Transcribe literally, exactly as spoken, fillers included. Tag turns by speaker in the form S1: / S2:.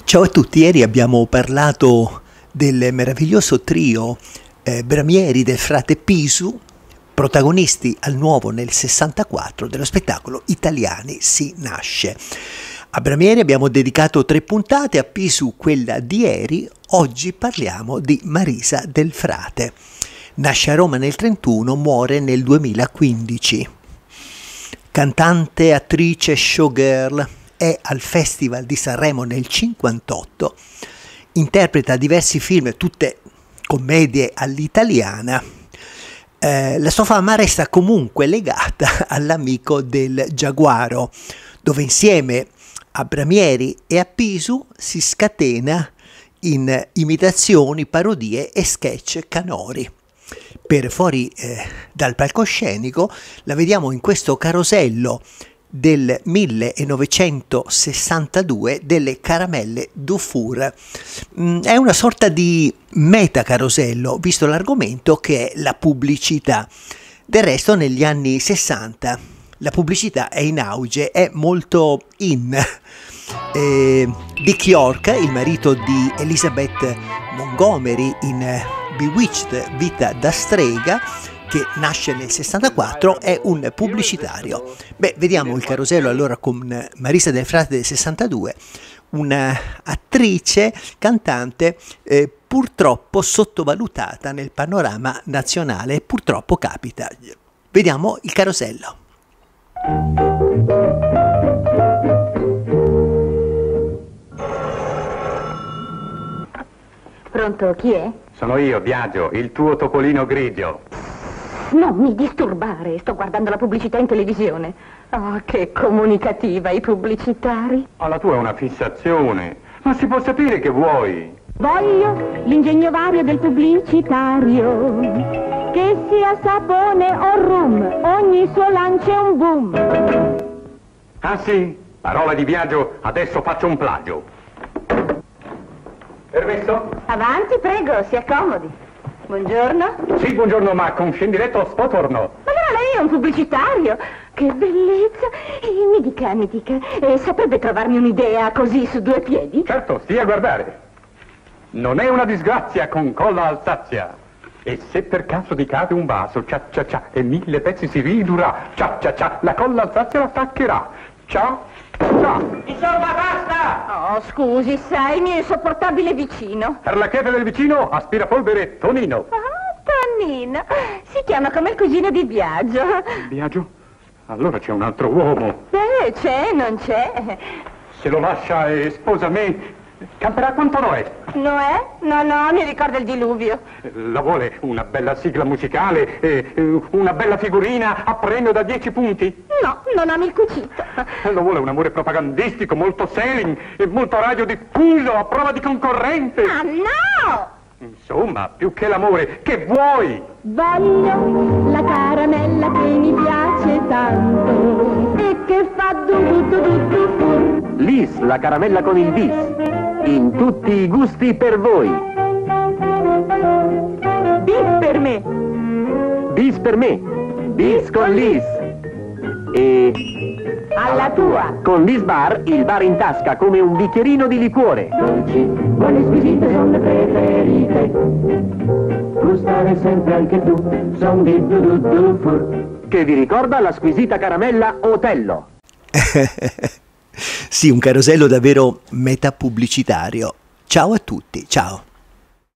S1: Ciao a tutti, ieri abbiamo parlato del meraviglioso trio eh, Bramieri del frate Pisu, protagonisti al nuovo nel sessantaquattro dello spettacolo Italiani si nasce. A Bramieri abbiamo dedicato tre puntate, a Pisu quella di ieri. Oggi parliamo di Marisa del Frate. Nasce a Roma nel trentuno, muore nel duemilaquindici. Cantante, attrice, showgirl, è al Festival di Sanremo nel cinquantotto, interpreta diversi film, tutte commedie all'italiana. Eh, la sua fama resta comunque legata all'Amico del Giaguaro, dove insieme a Bramieri e a Pisu si scatena in imitazioni, parodie e sketch canori. Per fuori eh, dal palcoscenico la vediamo in questo carosello del millenovecentosessantadue delle Caramelle Dufour. Mm, è una sorta di meta-carosello, visto l'argomento che è la pubblicità. Del resto negli anni sessanta la pubblicità è in auge, è molto in. Eh, Dick York, il marito di Elizabeth Montgomery in Bewitched, Vita da strega, che nasce nel sessantaquattro, è un pubblicitario. Beh, vediamo il carosello allora con Marisa del Frate del sessantadue, un'attrice, cantante eh, purtroppo sottovalutata nel panorama nazionale, purtroppo capita. Vediamo il carosello.
S2: Pronto, chi è?
S3: Sono io, Biagio, il tuo topolino grigio.
S2: Non mi disturbare, sto guardando la pubblicità in televisione. Oh, che comunicativa i pubblicitari.
S3: Oh, la tua è una fissazione. Ma si può sapere che vuoi?
S2: Voglio l'ingegno vario del pubblicitario, che sia sapone o rum, ogni suo lancio è un boom.
S3: Ah sì? Parola di Biagio, adesso faccio un plagio. Permesso?
S2: Avanti, prego, si accomodi. Buongiorno.
S3: Sì, buongiorno, ma con scendiretto o spotorno?
S2: Ma allora lei è un pubblicitario? Che bellezza! E mi dica, mi dica, eh, saprebbe trovarmi un'idea così su due piedi?
S3: Certo, stia a guardare. Non è una disgrazia con colla Alsazia. E se per caso ti cade un vaso, cia cia cia, e mille pezzi si ridurrà, cia cia cia, la colla Alsazia la staccherà. Ciao. Ciao.
S4: Insomma, basta!
S2: Oh, scusi, sai, il mio insopportabile vicino.
S3: Per la chiave del vicino, aspirapolvere Tonino.
S2: Ah, Tonino. Si chiama come il cugino di Biagio.
S3: Biagio? Allora c'è un altro uomo.
S2: Eh, c'è, non c'è.
S3: Se lo lascia e sposa me, camperà quanto Noè.
S2: Noè? No, no, mi ricorda il diluvio.
S3: La vuole una bella sigla musicale e una bella figurina a premio da dieci punti?
S2: No, non ami il cucito.
S3: Lo vuole un amore propagandistico, molto selling e molto radiodiffuso, a prova di concorrente.
S2: Ah, no!
S3: Insomma, più che l'amore, che vuoi?
S2: Voglio la caramella che mi piace tanto e che fa du du du du du fur.
S5: Lis, la caramella con il bis, in tutti i gusti per voi.
S2: Bis per me.
S5: Bis per me, bis con Lis. E
S2: Alla tua.
S5: con Lis Bar, il bar in tasca come un bicchierino di liquore.
S4: Dolci, buone squisite sono le preferite. Gustare sempre anche tu, son di du du du fur.
S5: Che vi ricorda la squisita caramella Otello.
S1: Sì, un carosello davvero metapubblicitario. Ciao a tutti, ciao.